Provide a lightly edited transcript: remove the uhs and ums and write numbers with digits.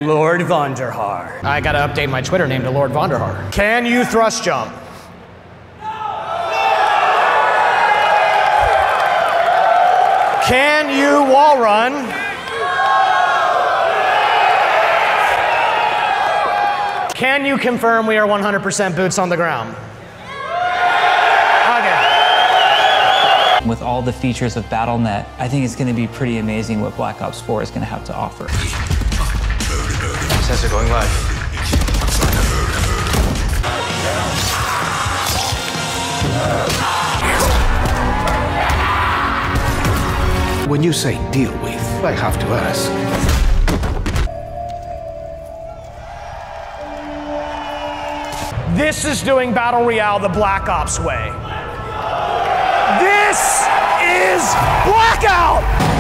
Lord Vonderhaar. I gotta update my Twitter name to Lord Vonderhaar. Can you thrust jump? Can you wall run? Can you confirm we are 100% boots on the ground? Okay. With all the features of BattleNet, I think it's going to be pretty amazing what Black Ops 4 is going to have to offer. Sensor going live. When you say deal with, I have to ask. This is doing Battle Royale the Black Ops way. This is Blackout!